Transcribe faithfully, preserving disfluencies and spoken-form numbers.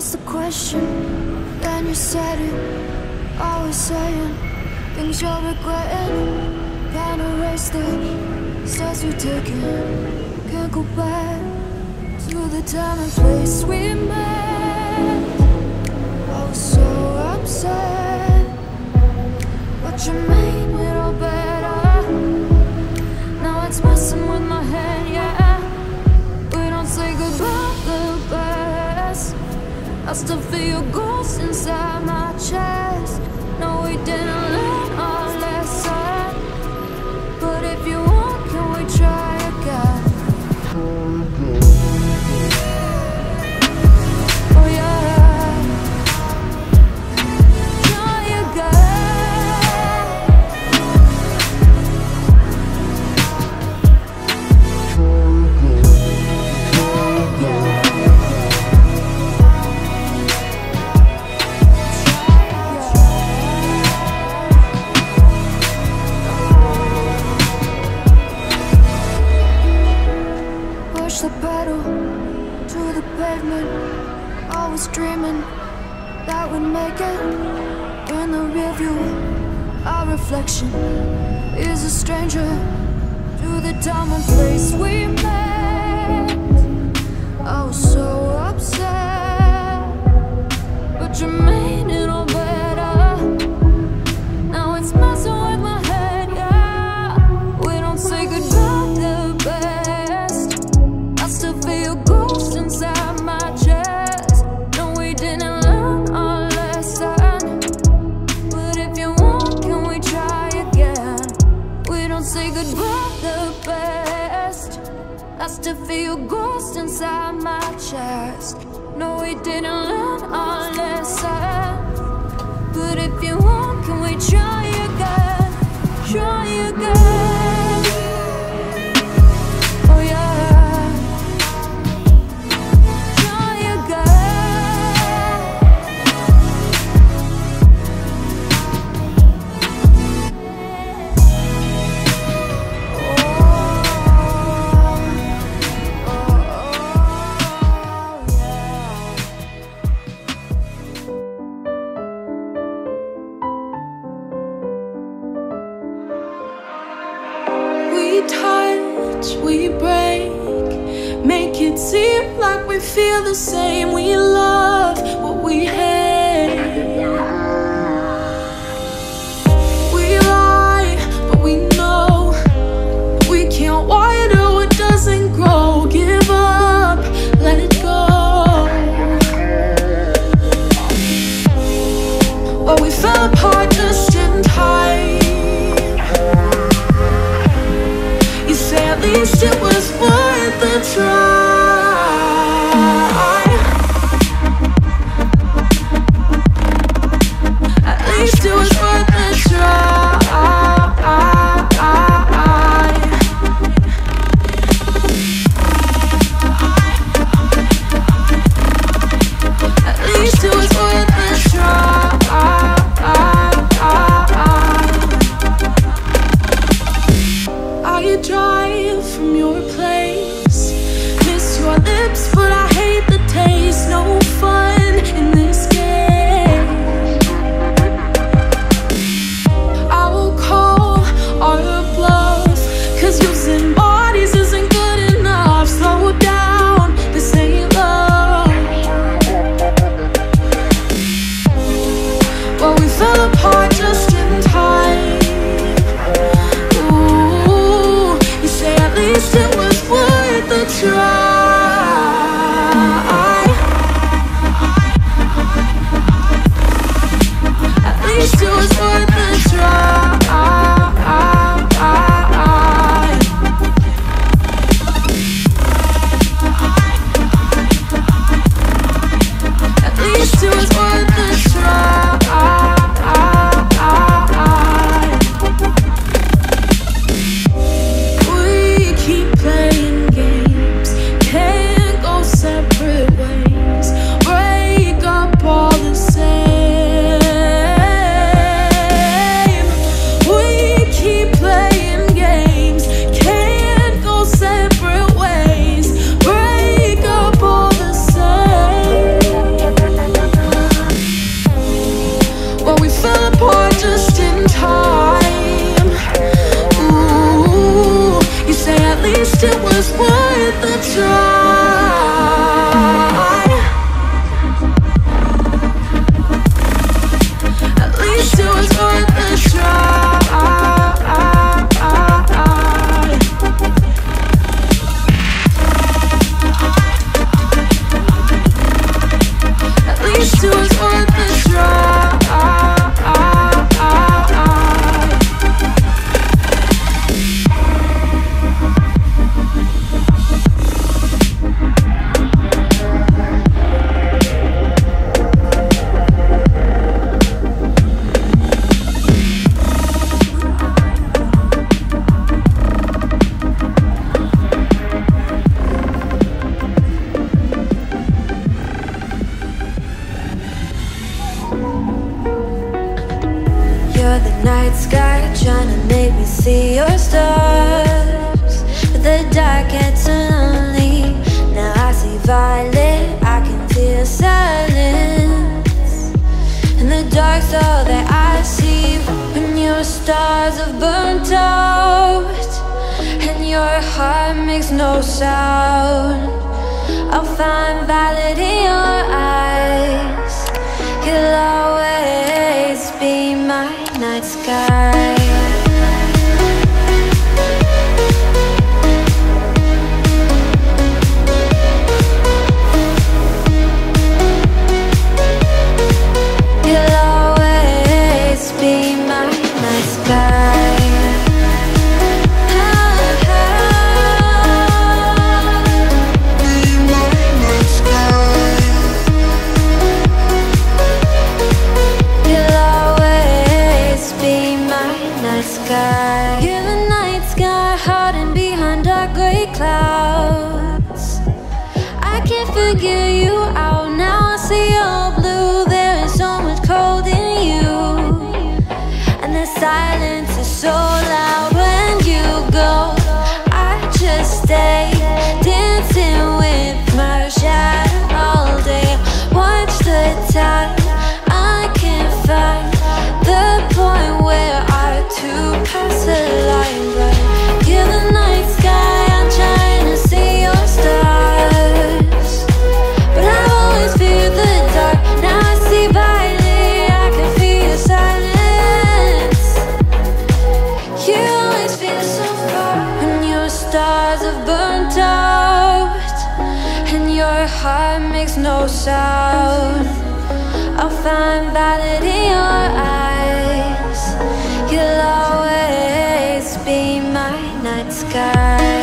asked the question, then you said it. Always saying things you're regretting. Can't erase the steps we've taken. Can't go back to the time and place we met. I was so upset, but you made it all better. Now it's messing with my head, yeah. We don't say goodbye the best. I still feel your ghost inside my chest. No, we didn't learn our lesson, but if you want, can we try again? Oh yeah, try again. Push the pedal to the pavement. I was dreaming that we'd make it. In the rear view, our reflection is a stranger to the time and place we met. I was so upset, but you made it all better. Now it's messing with my head, yeah. We don't say goodbye the best. I still feel your ghost inside my chest. No, we didn't learn our lesson, but if you want, can we try again? We don't say goodbye the best. I still feel your ghost inside my chest. No, we didn't learn our lesson, but if you want, can we try again? Try again. Oh yeah, try again. We touch, we break, make it seem like we feel the same. We love what we hate. We lie, but we know we can't water what doesn't grow. Give up, let it go. Well, we fell apart just in time. At least it was worth the try. At least it was worth the try. At least it was worth the try. I drive from your place, miss your lips, but I hate the taste. No fun in this game. I will call our bluff, cause using bodies isn't good enough. Slow down, this ain't love. Well, we fell apart just in time. At least it was worth the try. trying to make me see your stars, but the dark gets lonely. Now I see violet, I can feel silence. In the dark's all that I see. When your stars have burnt out and your heart makes no sound, I'll find violet in your eyes. You'll always be my night sky. You'll always be my night sky. You're the night sky, hiding behind dark gray clouds. I can't figure you out now. I see your blue. There is so much cold in you, and the silence is so loud when you go. I just stay dancing with my shadow all day. Watch the time. I can't find the point where I to pass the line, but you're the night sky. I'm trying to see your stars, but I always fear the dark. Now I see violet, I can feel your silence. You always feel so far. When your stars have burnt out and your heart makes no sound, I'll find violet in your eyes. You'll always be my night sky.